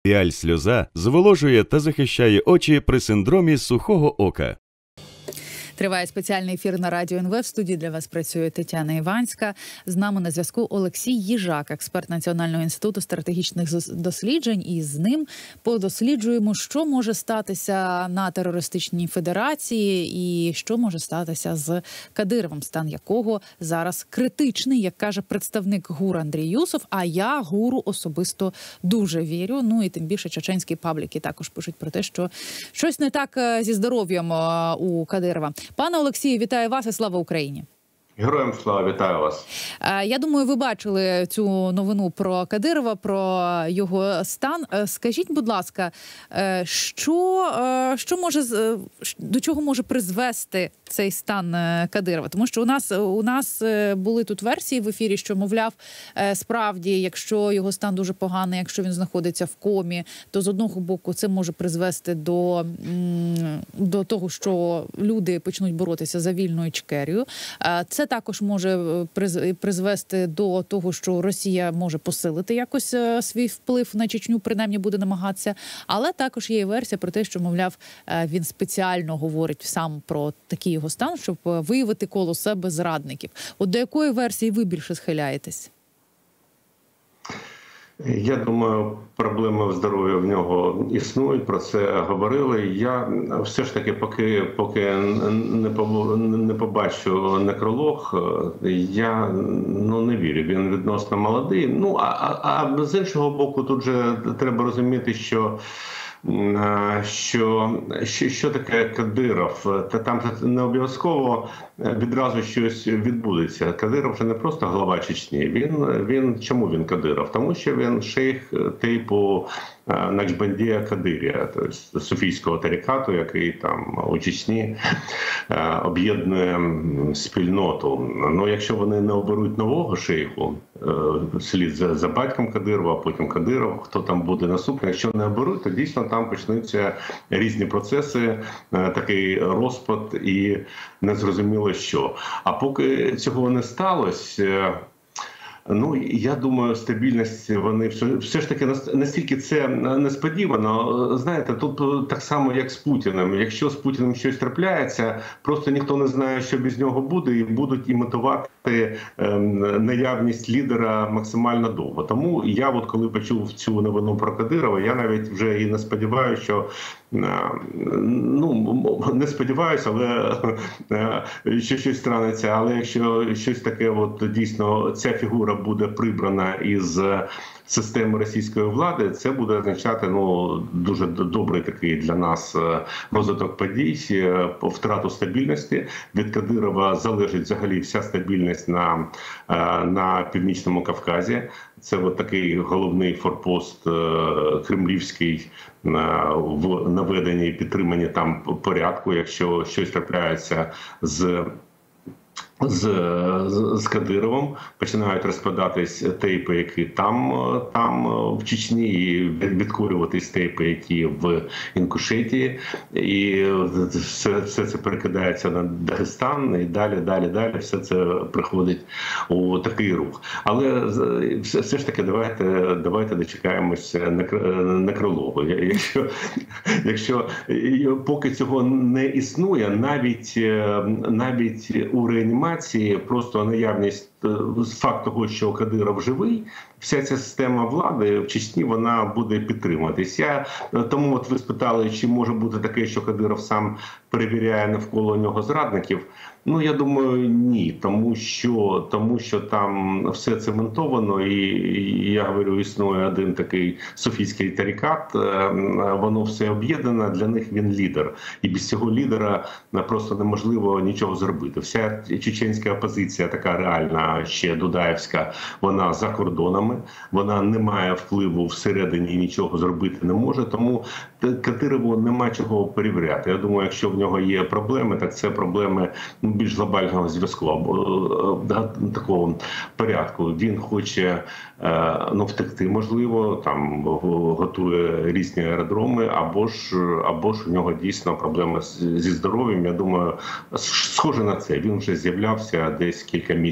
Піаль-сльоза зволожує та захищає очі при синдромі сухого ока. Триває спеціальний ефір на Радіо НВ. В студії для вас працює Тетяна Іванська. З нами на зв'язку Олексій Їжак, експерт Національного інституту стратегічних досліджень. І з ним подосліджуємо, що може статися на терористичній федерації і що може статися з Кадировим, стан якого зараз критичний, як каже представник ГУР Андрій Юсов. А я ГУРу особисто дуже вірю. Ну і тим більше чеченські пабліки також пишуть про те, що щось не так зі здоров'ям у Кадирова. Пане Олексію, вітаю вас і слава Україні. Героям слава, вітаю вас. Я думаю, ви бачили цю новину про Кадирова, про його стан. Скажіть, будь ласка, що може, до чого може призвести цей стан Кадирова? Тому що у нас були тут версії в ефірі, що, мовляв, справді, якщо його стан дуже поганий, якщо він знаходиться в комі, то з одного боку це може призвести до того, що люди почнуть боротися за вільну Ічкерію. Це також може призвести до того, що Росія може посилити якось свій вплив на Чечню, принаймні буде намагатися. Але також є версія про те, що, мовляв, він спеціально говорить сам про такий його стан, щоб виявити коло себе зрадників. От до якої версії ви більше схиляєтесь? Я думаю, проблеми здоров'я в нього існують, про це говорили. Я все ж таки, поки не побачу некролог, я не вірю. Він відносно молодий. А з іншого боку, тут же треба розуміти, що таке Кадиров? Там не обов'язково відразу щось відбудеться. Кадиров вже не просто глава Чечні. Чому він Кадиров? Тому що він шейх типу Накшбандія Кадирія, тобто суфійського тарикату, який там у Чечні об'єднує спільноту. Якщо вони не оберуть нового шейху, слід за батьком Кадирова, а потім Кадиров, хто там буде наступний, якщо не оберуть, то дійсно там почнуться різні процеси, такий розпад і незрозуміло що. А поки цього не сталося, я думаю, стабільність вони все ж таки настільки це несподівано. Знаєте, тут так само, як з Путіним. Якщо з Путіним щось трапляється, просто ніхто не знає, що без нього буде, і будуть імітувати наявність лідера максимально довго. Тому я, коли почув цю новину про Кадирова, я навіть вже і не сподіваюся, що не сподіваюся, але що щось станеться. Але якщо щось таке, дійсно ця фігура буде прибрана із системи російської влади, це буде означати дуже добрий такий для нас розвиток подій, втрату стабільності. Від Кадирова залежить взагалі вся стабільність на Північному Кавказі. Це такий головний форпост кремлівський в наведенні і підтриманні там порядку, якщо щось трапляється з Кадировим, починають розпадатись тейпи, які там в Чечні, і відкурюватись тейпи, які в Інгушетії, і все це перекидається на Дагестан, і далі все це приходить у такий рух. Але все ж таки давайте дочекаємося некрологу. Якщо поки цього не існує, навіть у реанімації, просто наявність факт того, що Кадиров живий, вся ця система влади в Чечні, вона буде підтримуватись. Тому ви спитали, чи може бути таке, що Кадиров сам перевіряє навколо нього зрадників. Я думаю, ні, тому що там все цементовано, і я говорю, існує один такий суфійський тарикат, воно все об'єднане, для них він лідер. І без цього лідера просто неможливо нічого зробити. Вся чеченська опозиція така реальна, ще дудаєвська, вона за кордонами, вона не має впливу всередині і нічого зробити не може, тому Кадирову нема чого перевіряти. Я думаю, якщо в нього є проблеми, так це проблеми більш глобального зв'язку або такого порядку. Він хоче втекти, можливо, там готує різні аеродроми, або ж у нього дійсно проблеми зі здоров'ям. Я думаю, схоже на це. Він вже з'являвся десь кілька місяців тому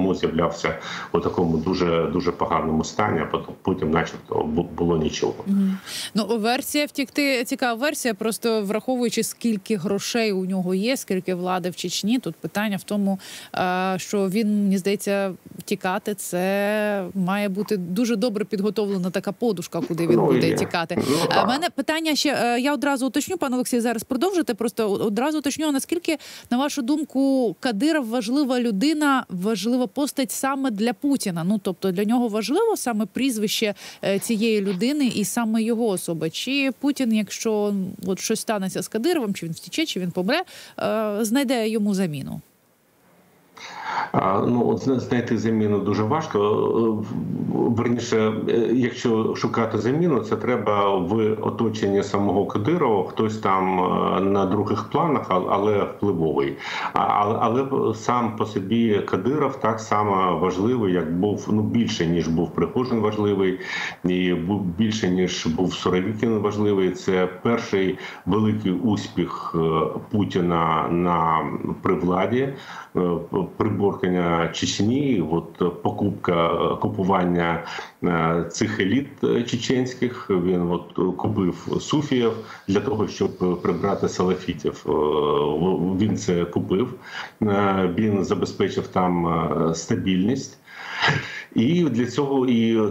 тому з'являвся у такому дуже поганому стані, а потім начебто було нічого. Ну, версія втікти, цікава версія, просто враховуючи, скільки грошей у нього є, скільки влади в Чечні, тут питання в тому, що він, мені здається, втікати, це має бути дуже добре підготовлена така подушка, куди він буде тікати. У мене питання ще, я одразу уточню, пан Олексій, зараз продовжите, просто одразу уточню, наскільки, на вашу думку, Кадиров важлива людина, важлива постать саме для Путіна? Ну, тобто для нього важливо саме прізвище цієї людини і саме його особа? Чи Путін, якщо от щось станеться з Кадировим, чи він втіче, чи він помре, знайде йому заміну? Ну, от знайти заміну дуже важко. Верніше, якщо шукати заміну, це треба в оточенні самого Кадирова, хтось там на других планах, але впливовий. Але сам по собі Кадиров так само важливий, як був, ну, більше, ніж був Пригожин важливий, і більше, ніж був Суровікін важливий. Це перший великий успіх Путіна при владі, приборкання Чечні, от купування цих еліт чеченських. Він от купив суфіїв для того, щоб прибрати салафітів. Він це купив, він забезпечив там стабільність. І для цього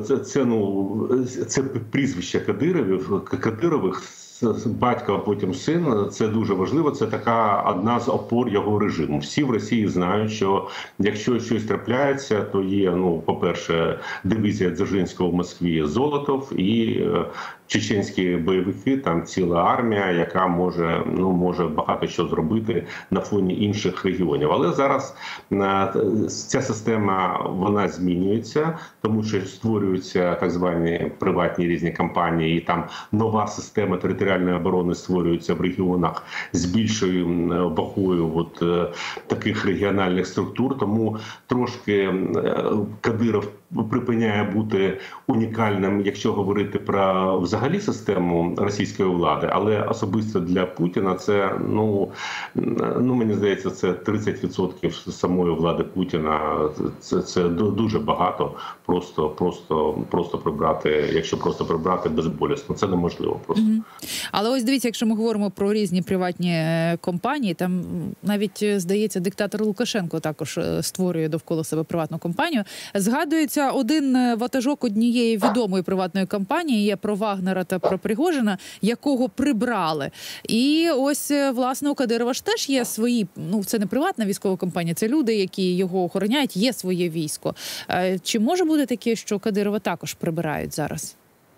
це прізвище Кадирових, батько, а потім син, це дуже важливо, це така одна з опор його режиму. Всі в Росії знають, що якщо щось трапляється, то є, ну, по-перше, дивізія Дзержинського в Москві, Золотов і чеченські бойовики, там ціла армія, яка може багато що зробити на фоні інших регіонів. Але зараз ця система, вона змінюється, тому що створюються так звані приватні різні компанії, і там нова система територіальної оборони створюється в регіонах з більшою вагою таких регіональних структур. Тому трошки Кадиров припиняє бути унікальним, якщо говорити про взагалі систему російської влади, але особисто для Путіна це, мені здається, це 30% самої влади Путіна. Це дуже багато просто прибрати, якщо просто прибрати безболісно, це неможливо просто. Але ось дивіться, якщо ми говоримо про різні приватні компанії, там навіть, здається, диктатор Лукашенко також створює довкола себе приватну компанію. Згадується один ватажок однієї відомої приватної компанії, є про Вагнера та про Пригожина, якого прибрали. І ось, власне, у Кадирова ж теж є свої, це не приватна військова компанія, це люди, які його охороняють, є своє військо. Чи може бути таке, що Кадирова також прибирають зараз?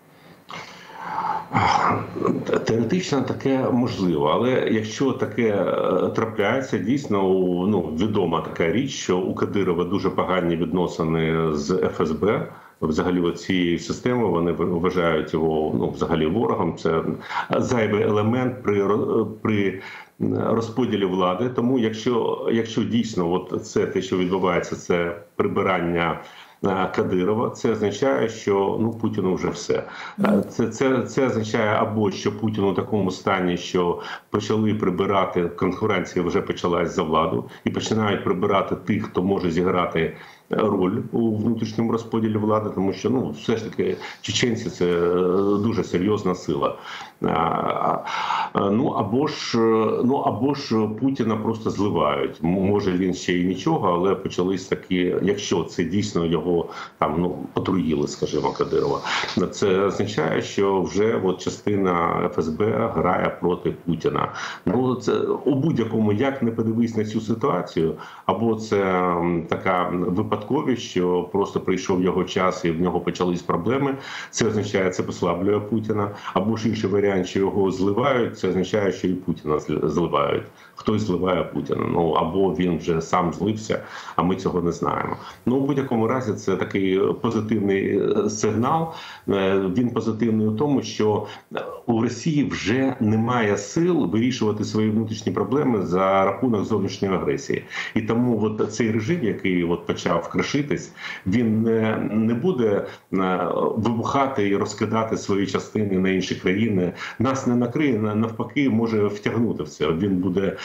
Теоретично таке можливо, але якщо таке трапляється, дійсно, відома така річ, що у Кадирова дуже погані відносини з ФСБ. Взагалі цієї системи вони вважають його взагалі ворогом. Це зайвий елемент при розподілі влади. Тому якщо дійсно це те, що відбувається, це прибирання Кадирова, це означає, що Путіну вже все. Це означає або що Путін у такому стані, що почали прибирати, конкуренція вже почалась за владу, і починають прибирати тих, хто може зіграти роль у внутрішньому розподілі влади, тому що все ж таки чеченці – це дуже серйозна сила. Або ж Путіна просто зливають. Може він ще й нічого, але почались такі, якщо це дійсно його отруїли, скажімо, Кадирова. Це означає, що вже частина ФСБ грає проти Путіна. Це у будь-якому, як не подивись на цю ситуацію, або це така випадковість, що просто прийшов його час і в нього почались проблеми. Це означає, це послаблює Путіна. Або ж інший варіант, що його зливають, це означає, що і Путіна зливають. Хтось зливає Путіна. Або він вже сам злився, а ми цього не знаємо. У будь-якому разі це такий позитивний сигнал. Він позитивний у тому, що у Росії вже немає сил вирішувати свої внутрішні проблеми за рахунок зовнішньої агресії. І тому от цей режим, який от почав кришитись, він не буде вибухати і розкидати свої частини на інші країни. Нас не накриє, навпаки, може втягнути в це. Він буде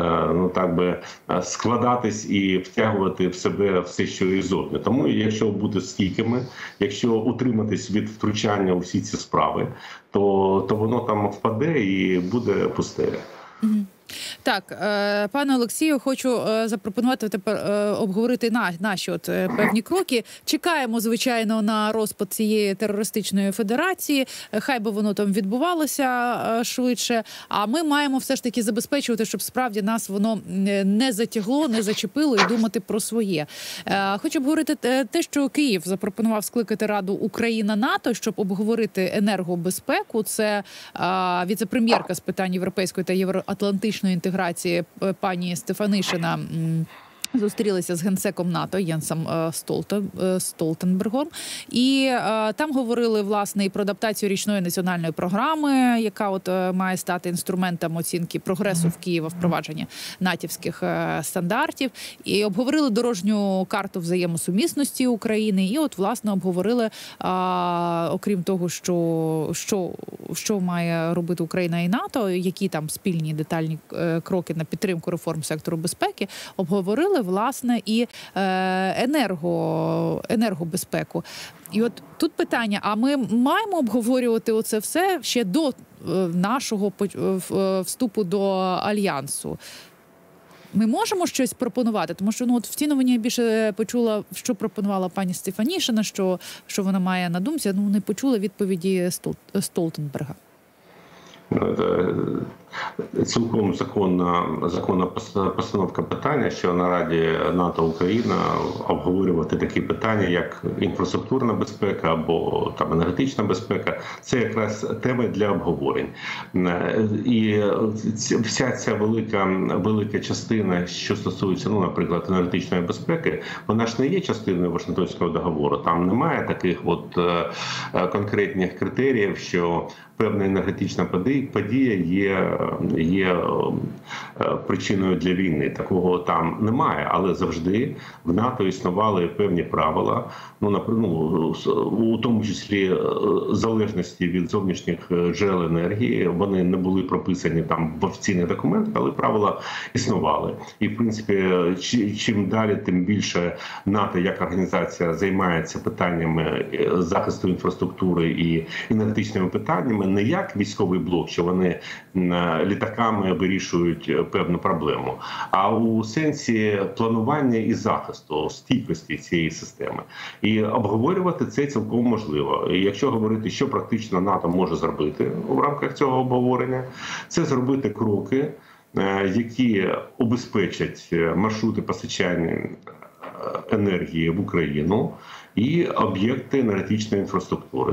складатись і втягувати в себе все, що і зовні. Тому якщо бути стійкими, якщо утриматись від втручання у всі ці справи, то воно там впаде і буде пустеля. Так, пане Олексію, хочу запропонувати тепер обговорити наші певні кроки. Чекаємо, звичайно, на розпад цієї терористичної федерації. Хай би воно там відбувалося швидше. А ми маємо все ж таки забезпечувати, щоб справді нас воно не затягло, не зачепило і думати про своє. Хочу обговорити те, що Київ запропонував скликати Раду Україна-НАТО, щоб обговорити енергобезпеку. Це віце-прем'єрка з питань європейської та євроатлантичної інтеграції пані Стефанишина зустрілися з генсеком НАТО Єнсом Столтенбергом. І там говорили, власне, і про адаптацію річної національної програми, яка має стати інструментом оцінки прогресу в Києва, впровадження натівських стандартів. І обговорили дорожню карту взаємосумісності України. І власне, обговорили, окрім того, що має робити Україна і НАТО, які там спільні детальні кроки на підтримку реформ сектору безпеки, обговорили, власне, і енергобезпеку. І тут питання, а ми маємо обговорювати оце все ще до нашого вступу до Альянсу? Ми можемо щось пропонувати? Тому що в цій новині я більше почула, що пропонувала пані Стефанішина, що вона має на думці, не почула відповіді Столтенберга. Цілком законна постановка питання, що на Раді НАТО-Україна обговорювати такі питання, як інфраструктурна безпека або енергетична безпека. Це якраз теми для обговорень. І вся ця велика частина, що стосується, наприклад, енергетичної безпеки, вона ж не є частиною Вашингтонського договору. Там немає таких конкретних критеріїв, що певна енергетична подія є причиною для війни. Такого там немає, але завжди в НАТО існували певні правила, у тому числі залежності від зовнішніх джерел енергії. Вони не були прописані там в офіційних документах, але правила існували. І, в принципі, чим далі, тим більше НАТО як організація займається питаннями захисту інфраструктури і енергетичними питаннями, не як військовий блок, що вони літаками вирішують певну проблему, а у сенсі планування і захисту, стійкості цієї системи. І обговорювати це цілком можливо. І якщо говорити, що практично НАТО може зробити в рамках цього обговорення, це зробити кроки, які убезпечать маршрути постачання енергії в Україну і об'єкти енергетичної інфраструктури.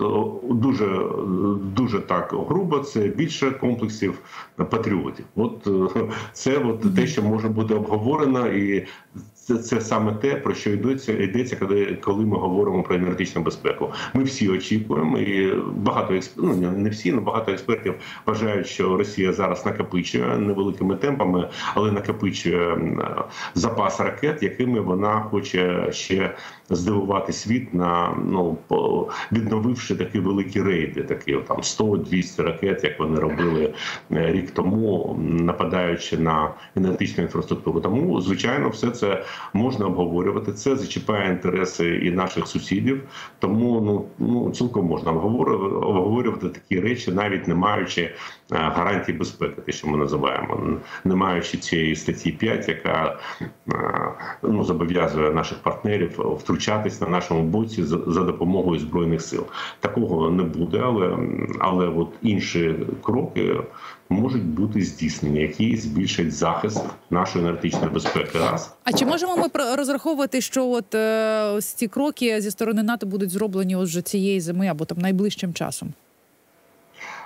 Дуже так грубо, це більше комплексів патріотів. Це те, що може бути обговорено, і це саме те, про що йдеться, коли ми говоримо про енергетичну безпеку. Ми всі очікуємо, і не всі, але багато експертів вважають, що Росія зараз накопичує невеликими темпами, але накопичує запас ракет, якими вона хоче ще здивувати світ, відновивши такі великі рейди, такі 100-200 ракет, як вони робили рік тому, нападаючи на енергетичну інфраструктуру. Тому, звичайно, все це можна обговорювати. Це зачіпає інтереси і наших сусідів. Тому цілком можна обговорювати такі речі, навіть не маючи гарантій безпеки, те, що ми називаємо, не маючи цієї статті 5, яка зобов'язує наших партнерів втручатись на нашому боці за допомогою Збройних сил. Такого не буде, але інші кроки можуть бути здійснені, які збільшать захист нашої енергетичної безпеки. А чи можемо ми розраховувати, що ось ці кроки зі сторони НАТО будуть зроблені вже цієї зими або найближчим часом?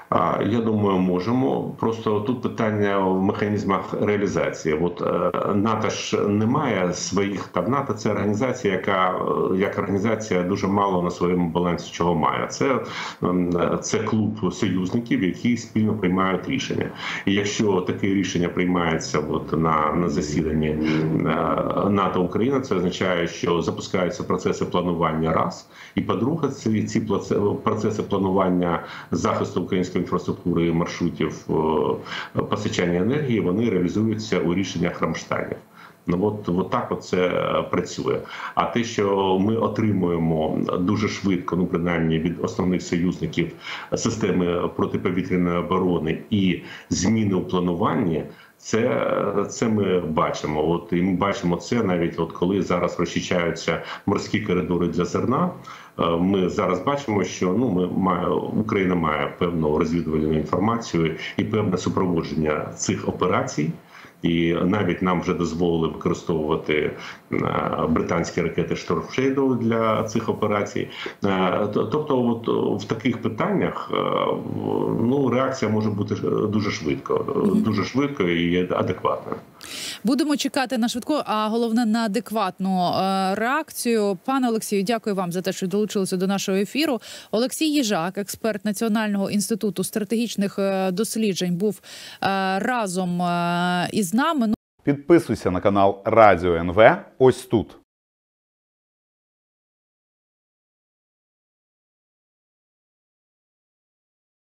Я думаю, можемо. Просто тут питання в механізмах реалізації. От НАТО ж не має своїх, там НАТО це організація, яка як організація дуже мало на своєму балансі чого має. Це клуб союзників, які спільно приймають рішення. І якщо таке рішення приймається на засіданні НАТО Україна, це означає, що запускаються процеси планування раз. І по-друге, ці процеси планування захисту української інфраструктури і маршрутів постачання енергії, вони реалізуються у рішеннях Рамштайнів. От так це працює. А те, що ми отримуємо дуже швидко, принаймні від основних союзників системи протиповітряної оборони і зміни у плануванні, це ми бачимо. І ми бачимо це навіть коли зараз розчищаються морські коридори для зерна. Ми зараз бачимо, що Україна має певну розвідувальну інформацію і певне супроводження цих операцій. І навіть нам вже дозволили використовувати британські ракети Storm Shadow для цих операцій. Тобто в таких питаннях реакція може бути дуже швидко і адекватна. Будемо чекати на швидку, а головне на адекватну реакцію. Пане Олексію, дякую вам за те, що долучилися до нашого ефіру. Олексій Їжак, експерт Національного інституту стратегічних досліджень, був разом із нами. Підписуйся на канал Радіо НВ ось тут.